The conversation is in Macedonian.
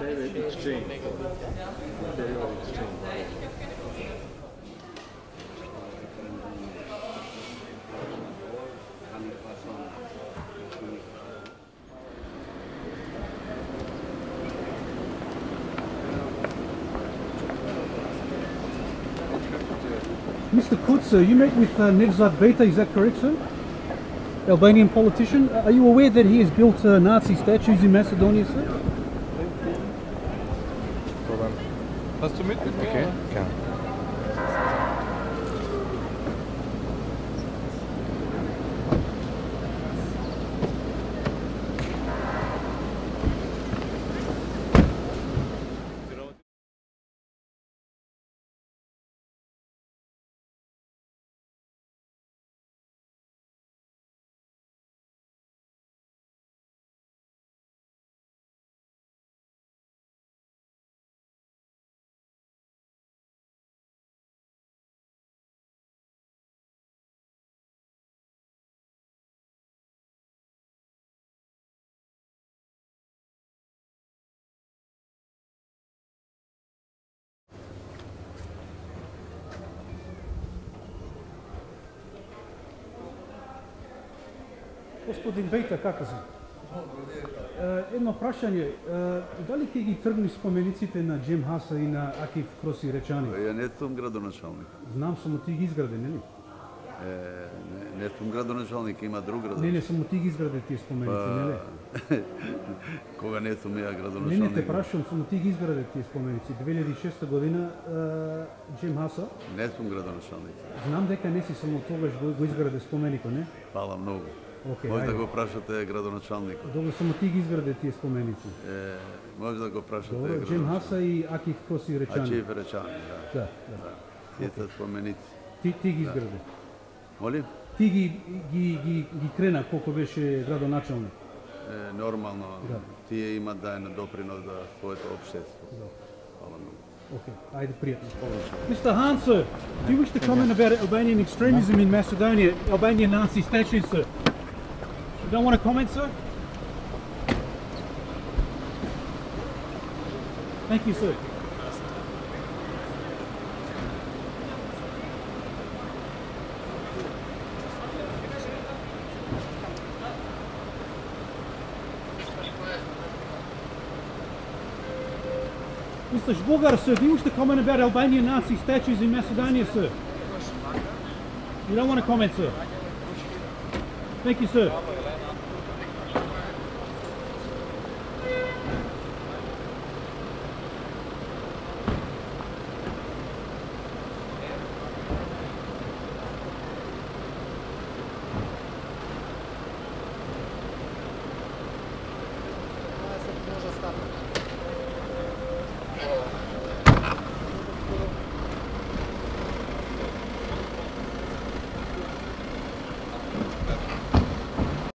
exchange. Mr. Kutz, you met with Nevzat Bejta, is that correct, sir? Albanian politician. Are you aware that he has built Nazi statues in Macedonia, sir? Hast du mitbekommen? Okay, ja. Господин Бejta, како се? Едно прашање, дали ќе ги тргни спомениците на Xhem Hasa и на Акиф Кроси Речани? Ја не сум градоначалник. Знам, само ти ги изгради, нели? Не сум градоначалник, има друг градоначалник. Не, само ти ги изгради тие споменици, нели? Кога не сум ја градоначалник. Не, те прашам, само ти ги изгради тие споменици. 2006 година Xhem Hasa. Не сум градоначалник. Знам дека не си само тогаш го изгради споменикот, не? Фала многу. Okay, може да го прашате градоначалникот. Добро, само ти ги изгради тие споменици. Може да го прашате градоначалникот. Xhem Hasa и Акиф Кроси Речани. Акиф Речани, да. Да. Тие се споменици. Ти ги изгради. Молим? Ти ги крена колку беше градоначалник. Нормално. Тие имат дајно допринос за своето општество. Фала многу. Okay, айде пријатно. Mr. Hasa, do you wish to comment about Albanian extremism in Macedonia, Albanian Nazi statues, sir? You don't want to comment, sir? Thank you, sir. Mr. Zbogar, sir, do you wish to comment about Albanian Nazi statues in Macedonia, sir? You don't want to comment, sir? Thank you, sir.